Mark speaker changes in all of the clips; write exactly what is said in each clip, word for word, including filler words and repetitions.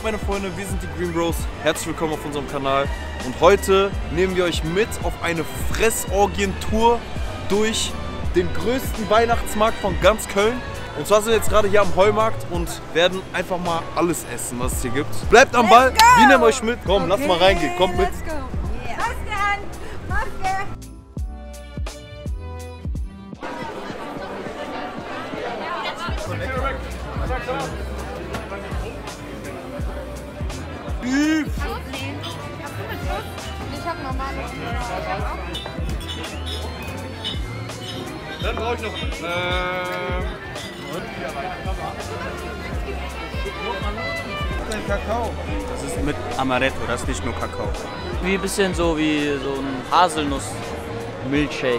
Speaker 1: meine Freunde, wir sind die Green Bros. Herzlich willkommen auf unserem Kanal. Und heute nehmen wir euch mit auf eine Fressorgien-Tour durch den größten Weihnachtsmarkt von ganz Köln. Und zwar sind wir jetzt gerade hier am Heumarkt und werden einfach mal alles essen, was es hier gibt. Bleibt am Ball, wir nehmen euch mit. Komm, okay, lass mal reingehen, kommt mit.
Speaker 2: Let's go. Yeah. Maske an, Maske.
Speaker 1: Beef.
Speaker 2: Ich hab normale.
Speaker 1: Dann brauche ich noch. Ähm, Kakao.
Speaker 3: Das ist mit Amaretto, das ist nicht nur Kakao. Wie ein bisschen so wie so ein Haselnuss-Milchshake.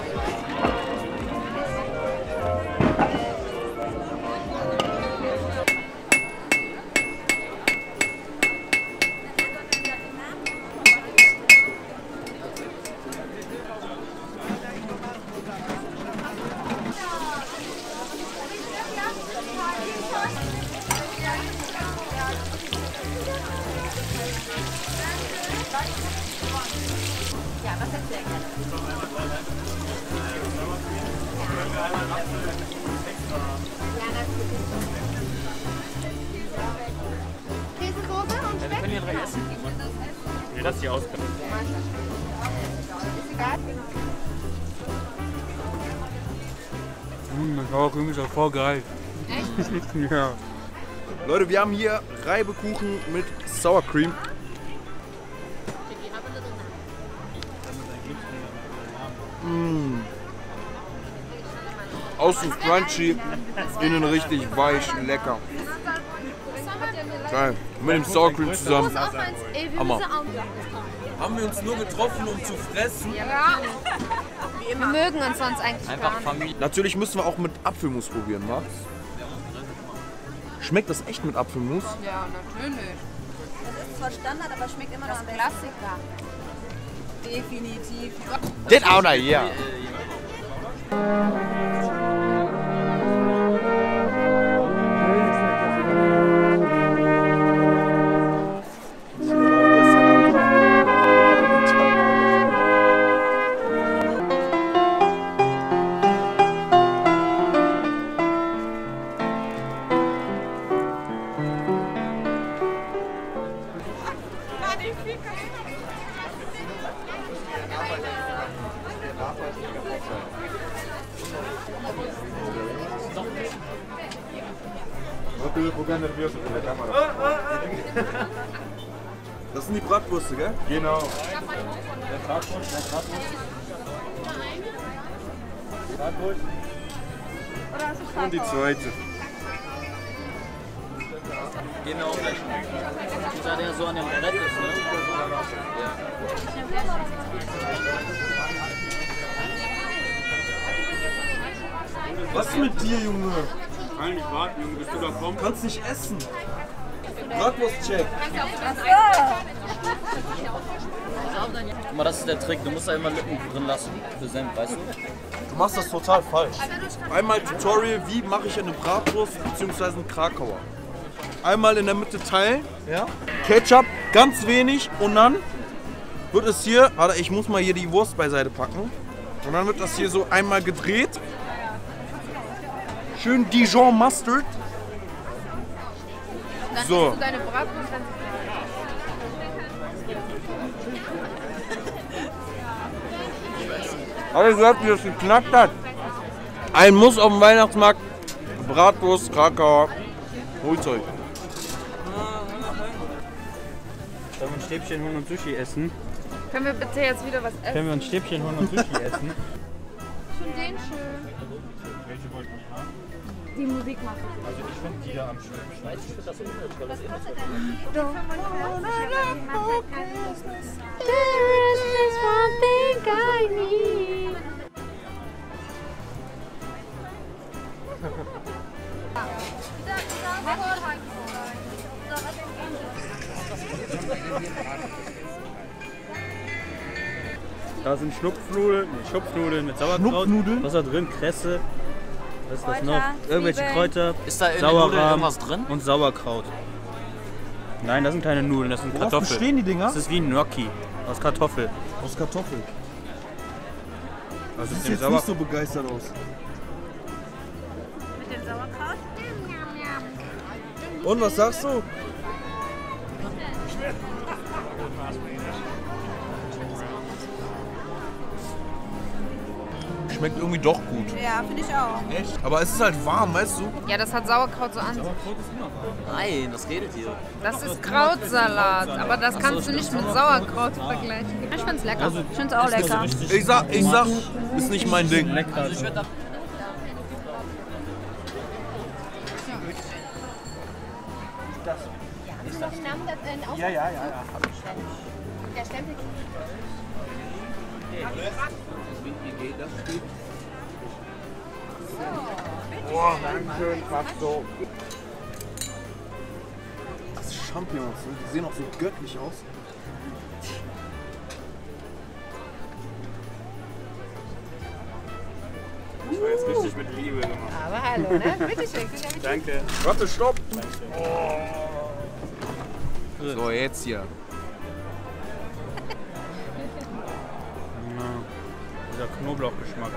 Speaker 2: Ja, was hättest du gerne? Ja, das ist Käsesoße und Speck?
Speaker 3: Wir können hier drei essen. Nee, das hier aus.
Speaker 2: Ist egal.
Speaker 4: Mmh, das Sauercreme ist ja voll geil.
Speaker 2: Echt?
Speaker 4: Ja.
Speaker 1: Leute, wir haben hier Reibekuchen mit Sour Cream. Mmh. Außen crunchy, innen richtig weich, lecker. Geil. Mit dem Sour Cream zusammen. Hammer. Haben wir uns nur getroffen, um zu fressen?
Speaker 2: Ja. Wir mögen uns sonst eigentlich
Speaker 3: Einfach
Speaker 2: gar nicht.
Speaker 3: Familie.
Speaker 1: Natürlich müssen wir auch mit Apfelmus probieren, wa? Schmeckt das echt mit Apfelmus?
Speaker 2: Ja, natürlich.
Speaker 5: Das ist zwar Standard, aber schmeckt immer noch
Speaker 2: Das
Speaker 5: am besten.
Speaker 2: Klassiker.
Speaker 5: Definitiv.
Speaker 1: Den auch noch hier. Das sind die Bratwürste, gell?
Speaker 4: Genau.
Speaker 1: Und die zweite.
Speaker 3: Genau gleich. Da der so an dem Brett ist, ne?
Speaker 1: Was ist mit dir, Junge?
Speaker 4: Eigentlich warten, Junge, bis du da kommst.
Speaker 1: Du kannst nicht essen. Bratwurst-Check.
Speaker 3: Guck mal, das ist der Trick. Du musst da immer Lippen drin lassen für Senf, weißt du?
Speaker 1: Du machst das total falsch. Einmal Tutorial, wie mache ich eine Bratwurst bzw. einen Krakauer. Einmal in der Mitte teilen, ja. Ketchup, ganz wenig und dann wird es hier, warte, ich muss mal hier die Wurst beiseite packen. Und dann wird das hier so einmal gedreht. Schön Dijon Mustard.
Speaker 2: Dann
Speaker 1: So.
Speaker 2: isst du deine Bratwurst dann.
Speaker 1: Habe ich gehört, wie das geknackt hat? Ein Muss auf dem Weihnachtsmarkt. Bratwurst, Krakauer. Holt's euch.
Speaker 4: Sollen wir ein Stäbchen holen und Sushi essen?
Speaker 2: Können wir bitte jetzt wieder was essen?
Speaker 4: Können wir ein Stäbchen holen und Sushi essen?
Speaker 2: Ich finde den schön.
Speaker 4: Welche wollten wir haben?
Speaker 2: Die Musik macht
Speaker 4: Also ich finde die da am schönsten. Da sind Schnupfnudeln, nee, Schupfnudeln mit Sauerkraut.
Speaker 1: Schnupfnudeln?
Speaker 4: Was ist da drin? Kresse. Was ist das
Speaker 5: Kräuter,
Speaker 4: noch? Irgendwelche
Speaker 5: Zwiebeln.
Speaker 4: Kräuter.
Speaker 3: Ist da in den Nudeln
Speaker 4: Sauerrahm
Speaker 3: irgendwas drin?
Speaker 4: und Sauerkraut.
Speaker 3: Nein, das sind keine Nudeln, das sind
Speaker 1: Worauf
Speaker 3: Kartoffeln.
Speaker 1: bestehen die Dinger?
Speaker 3: Das ist wie ein Gnocchi aus Kartoffel.
Speaker 1: Aus Kartoffeln.
Speaker 3: Also
Speaker 1: Sieht jetzt nicht so begeistert aus.
Speaker 5: Mit dem Sauerkraut?
Speaker 1: Und was sagst du? Schmeckt irgendwie doch gut.
Speaker 5: Ja, finde ich auch.
Speaker 1: Echt? Aber es ist halt warm, weißt du?
Speaker 2: Ja, das hat Sauerkraut so an.
Speaker 3: Nein, das redet ihr.
Speaker 2: Das ist Krautsalat, aber das kannst du nicht mit Sauerkraut vergleichen. Ich find's lecker.
Speaker 5: Ich finde es auch lecker.
Speaker 1: Ich sag, ich sag, ist nicht mein Ding.
Speaker 3: Lecker.
Speaker 6: Ja, ja, ja, ja.
Speaker 1: Boah, schön fast so. Das ist Champignons, ne? Die sehen auch so göttlich aus.
Speaker 4: Das war jetzt richtig mit Liebe gemacht.
Speaker 2: Aber hallo, ne? Bitte schön.
Speaker 4: Danke.
Speaker 1: Warte, stopp! So, jetzt hier.
Speaker 3: Dieser Knoblauchgeschmack.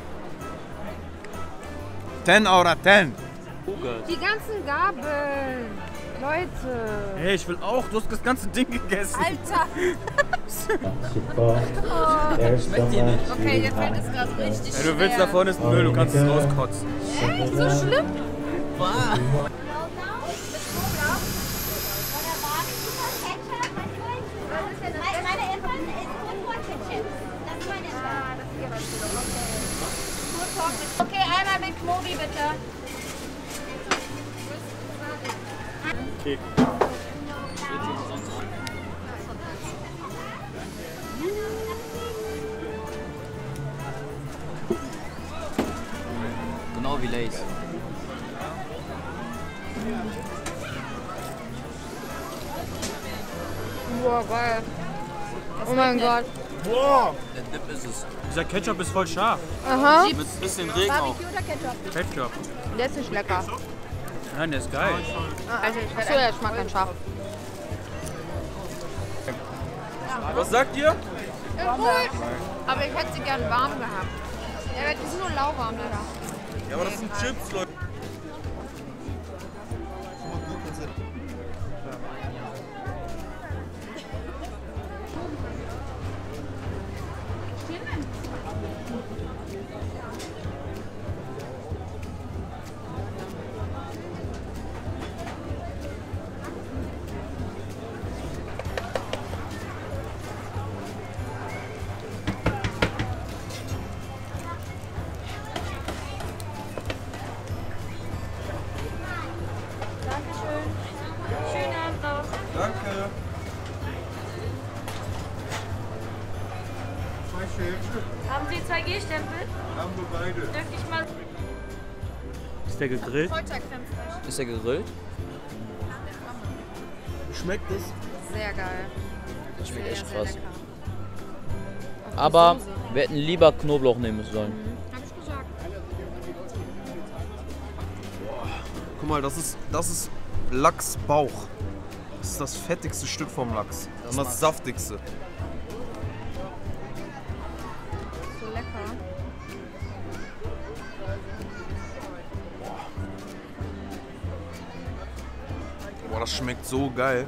Speaker 1: zehn out of zehn.
Speaker 2: Die ganzen Gabeln. Leute.
Speaker 3: Hey, ich will auch. Du hast das ganze Ding gegessen.
Speaker 5: Alter!
Speaker 7: Super. Schmeckt dir nicht?
Speaker 5: Okay, jetzt fällt es gerade richtig
Speaker 3: Hey, du willst
Speaker 5: schwer.
Speaker 3: da vorne ist ein Müll, du kannst es rauskotzen.
Speaker 2: Echt? So schlimm?
Speaker 8: Meine Eltern ist Purpur-Ketchup. Das ist meine Schwester. Okay, einmal mit Knobi bitte.
Speaker 3: Okay. Genau wie Lays.
Speaker 2: Boah, geil. Oh mein Gott.
Speaker 1: Boah!
Speaker 3: Der Dip ist es.
Speaker 4: Dieser Ketchup ist voll scharf.
Speaker 2: Aha.
Speaker 3: Mit ein bisschen Regen auch.
Speaker 5: Barbecue oder Ketchup?
Speaker 4: Ketchup.
Speaker 2: Der ist nicht lecker.
Speaker 4: Nein, der ist geil.
Speaker 2: Also, achso, ja, ich mag keinen Scharf.
Speaker 1: Was sagt ihr?
Speaker 2: Ist gut. Aber ich hätte sie gern warm gehabt. Ja, die sind nur lauwarm leider.
Speaker 1: Ja, aber das sind Chips, Leute.
Speaker 8: Schönen Abend noch.
Speaker 1: Danke.
Speaker 8: Haben Sie zwei G-Stempel?
Speaker 1: Haben wir beide.
Speaker 8: Dürfte ich mal...
Speaker 4: Ist der gegrillt?
Speaker 3: Ist der gegrillt?
Speaker 1: Schmeckt es?
Speaker 2: Sehr geil.
Speaker 3: Das schmeckt
Speaker 2: Sehr,
Speaker 3: echt
Speaker 2: sehr
Speaker 3: krass.
Speaker 2: lecker.
Speaker 3: Aber wir hätten lieber Knoblauch nehmen sollen.
Speaker 2: Hab ich gesagt.
Speaker 1: Guck mal, das ist, das ist Lachsbauch. Das ist das fettigste Stück vom Lachs. Und das saftigste.
Speaker 2: So lecker.
Speaker 1: Boah, das schmeckt so geil.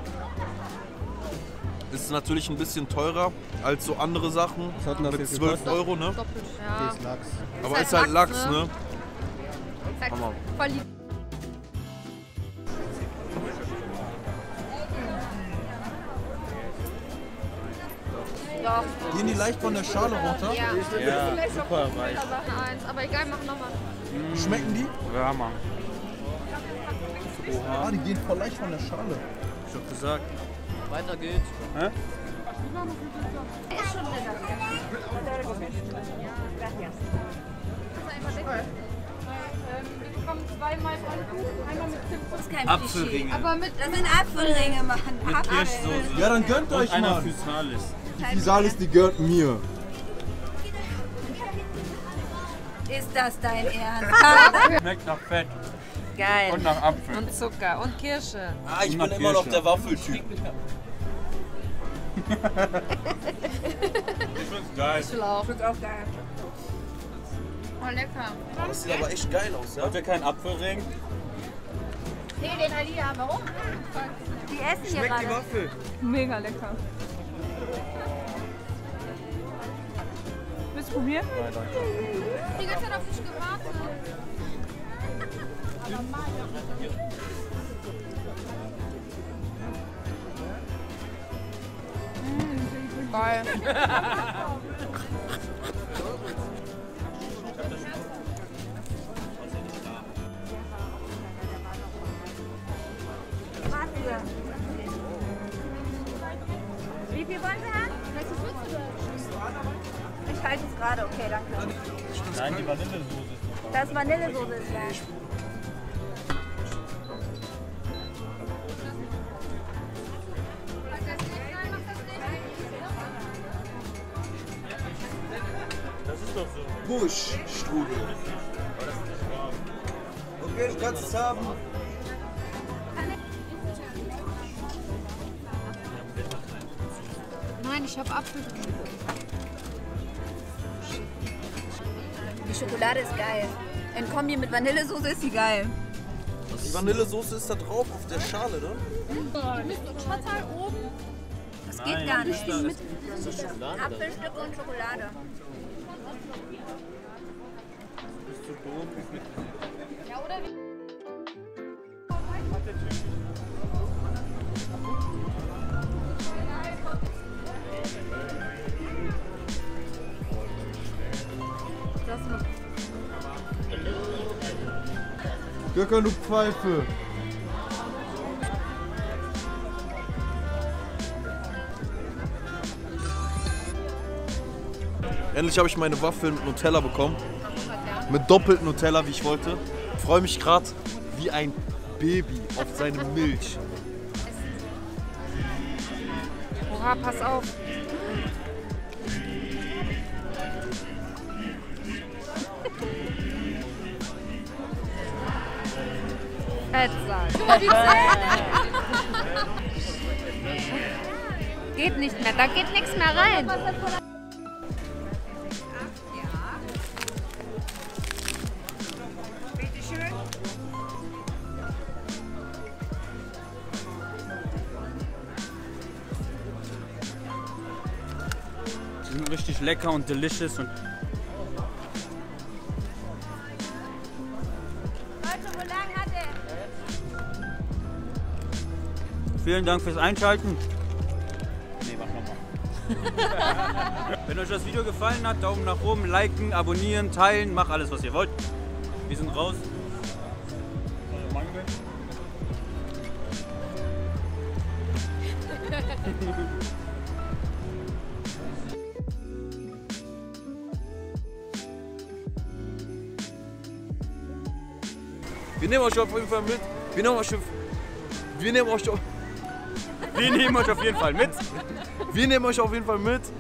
Speaker 1: Ist natürlich ein bisschen teurer als so andere Sachen.
Speaker 3: Was hat denn das
Speaker 1: Mit
Speaker 3: jetzt
Speaker 1: zwölf
Speaker 3: gekostet?
Speaker 1: Euro, ne?
Speaker 2: Doppelt. Ja.
Speaker 3: Lachs.
Speaker 1: Aber
Speaker 2: halt
Speaker 1: ist halt
Speaker 2: Lachs,
Speaker 1: Lachs,
Speaker 2: ne?
Speaker 1: ne?
Speaker 2: Ist halt
Speaker 1: Hammer.
Speaker 2: voll lieb. Doch.
Speaker 1: Gehen die leicht von der Schale runter?
Speaker 2: Ja.
Speaker 3: Ja, super weich.
Speaker 2: Sachen eins. Aber egal, mach nochmal.
Speaker 1: Schmecken die?
Speaker 4: Ja, Mann.
Speaker 1: Oha, die gehen voll leicht von der Schale.
Speaker 4: Ich hab gesagt.
Speaker 3: Weiter geht's.
Speaker 4: Hä?
Speaker 2: Wir bekommen zweimal Pfannkuchen, einmal mit Zimt.
Speaker 5: Das ist kein
Speaker 3: Apfelringe.
Speaker 2: Aber mit
Speaker 5: Das sind Apfelringe, Mann. Apfel.
Speaker 3: Kirschsoße.
Speaker 1: Ja, dann gönnt euch
Speaker 4: Einer
Speaker 1: mal.
Speaker 4: Physalis.
Speaker 1: Die Physalis, die gehört mir.
Speaker 5: Ist das dein Ernst?
Speaker 4: Schmeckt nach Fett.
Speaker 5: Geil.
Speaker 4: Und nach Apfel.
Speaker 6: Und Zucker und Kirsche.
Speaker 1: Ah, ich
Speaker 4: Na,
Speaker 1: bin immer noch
Speaker 4: Kirsche.
Speaker 1: der Waffeltyp.
Speaker 4: Geil.
Speaker 6: Schlauch.
Speaker 5: Schmeckt auch geil.
Speaker 2: Oh, lecker.
Speaker 1: Oh, das sieht aber echt geil aus, ja?
Speaker 3: Habt ihr keinen Apfelring?
Speaker 8: Nee, den Alida, warum?
Speaker 5: Die essen hier
Speaker 1: Schmeckt die
Speaker 5: gerade.
Speaker 1: Waffel?
Speaker 6: Mega lecker. Willst du probieren?
Speaker 2: Die ganze Zeit auf dich gewartet.
Speaker 6: Geil.
Speaker 5: Wie viel wollen Sie haben? Ich halte es gerade, okay, danke.
Speaker 3: Nein, die Vanillesoße.
Speaker 5: Das Vanillesoße ist ja.
Speaker 3: Das ist doch so.
Speaker 1: Buschstrudel. Okay, du kannst es haben.
Speaker 2: Nein, ich habe Apfel.
Speaker 5: Die Schokolade ist geil. In Kombi mit Vanillesoße ist sie geil.
Speaker 1: Die Vanillesoße ist da drauf auf der Schale, ne?
Speaker 2: Total oben.
Speaker 5: Das geht gar nicht. Mit Apfelstück und Schokolade.
Speaker 2: Ja, oder wie?
Speaker 1: Göcker, du Pfeife. Endlich habe ich meine Waffeln mit Nutella bekommen. Mit doppelt Nutella, wie ich wollte. Ich freue mich gerade wie ein Baby auf seine Milch.
Speaker 6: Oha, pass auf. Fettsack. Geht nicht mehr, da geht nichts mehr rein.
Speaker 3: Die sind richtig lecker und delicious und
Speaker 5: Leute, wo lang hat er?
Speaker 3: vielen Dank fürs Einschalten. Nee, mach nochmal. Wenn euch das Video gefallen hat, Daumen nach oben, liken, abonnieren, teilen, mach alles, was ihr wollt. Wir sind raus.
Speaker 1: Wir nehmen euch auf jeden Fall mit. Wir nehmen euch auf, wir nehmen euch auf,
Speaker 3: Wir nehmen euch auf jeden Fall mit.
Speaker 1: wir nehmen euch auf jeden Fall mit.